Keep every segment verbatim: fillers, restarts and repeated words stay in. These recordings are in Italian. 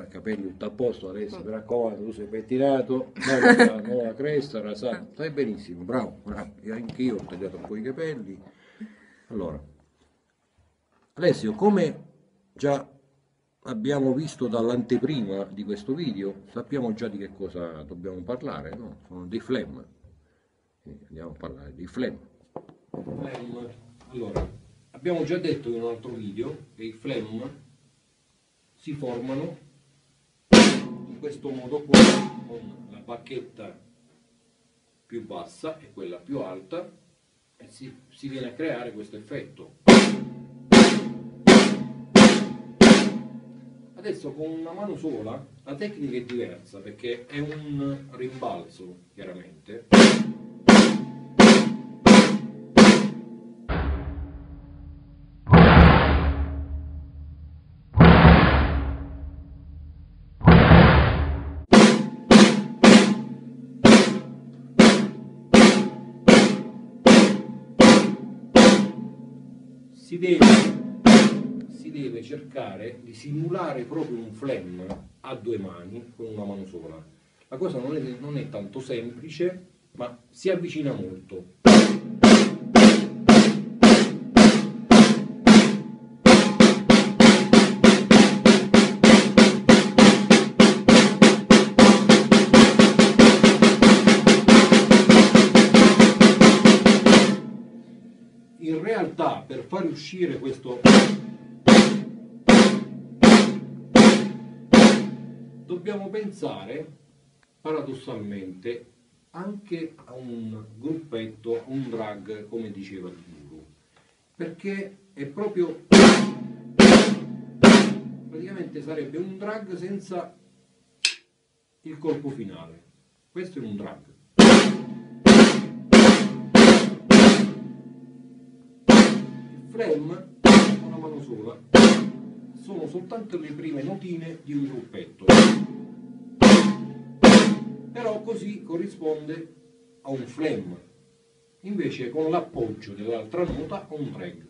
i capelli tutto a posto, adesso mi raccomando, tu sei pettinato, nuova, nuova cresta, rasato, stai benissimo, bravo, bravo, anch'io ho tagliato un po' i capelli. Allora, Alessio, come già abbiamo visto dall'anteprima di questo video, sappiamo già di che cosa dobbiamo parlare, no? Sono dei phlegm. Andiamo a parlare di phlegm. Phlegm. Allora, abbiamo già detto in un altro video che i phlegm si formano in questo modo qua, con la bacchetta più bassa e quella più alta, e si, si viene a creare questo effetto. Adesso con una mano sola la tecnica è diversa perché è un rimbalzo, chiaramente. Si deve, si deve cercare di simulare proprio un phlegm a due mani con una mano sola. La cosa non è, non è tanto semplice, ma si avvicina molto. In realtà, per far uscire questo, dobbiamo pensare paradossalmente anche a un gruppetto, a un drag, come diceva il guru, perché è proprio, praticamente sarebbe un drag senza il colpo finale. Questo è un drag. Phlegm, una mano sola, sono soltanto le prime notine di un gruppetto, però così corrisponde a un phlegm, invece con l'appoggio dell'altra nota a un drag.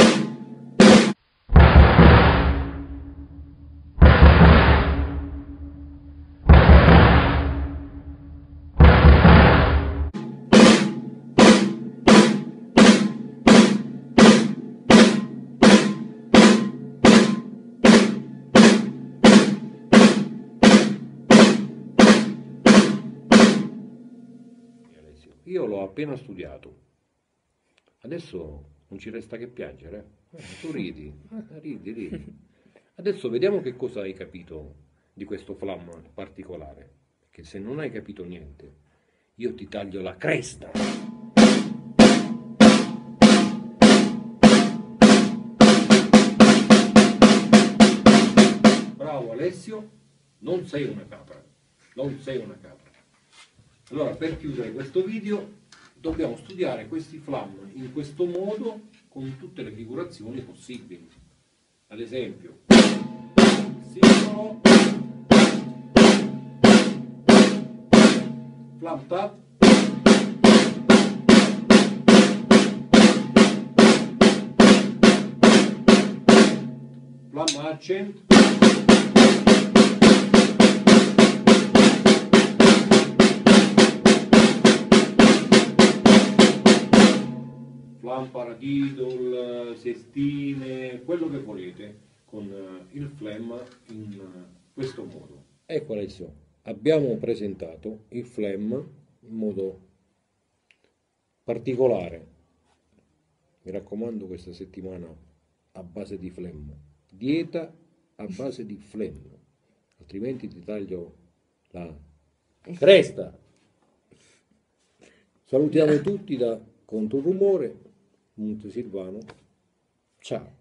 Io l'ho appena studiato, adesso non ci resta che piangere. Eh, tu ridi, eh, ridi, ridi. Adesso vediamo che cosa hai capito di questo phlegm particolare, perché se non hai capito niente, io ti taglio la cresta. Bravo Alessio, non sei una capra, non sei una capra. Allora, per chiudere questo video, dobbiamo studiare questi phlegm in questo modo, con tutte le figurazioni possibili. Ad esempio, singolo, phlegm tap, phlegm accent, phlegm paradiddle, sestine, quello che volete, con il phlegm in questo modo. Ecco Alessio, abbiamo presentato il phlegm in modo particolare. Mi raccomando, questa settimana a base di phlegm, dieta a base di phlegm, altrimenti ti taglio la cresta. Salutiamo tutti da Controrumore, Montesilvano. Ciao.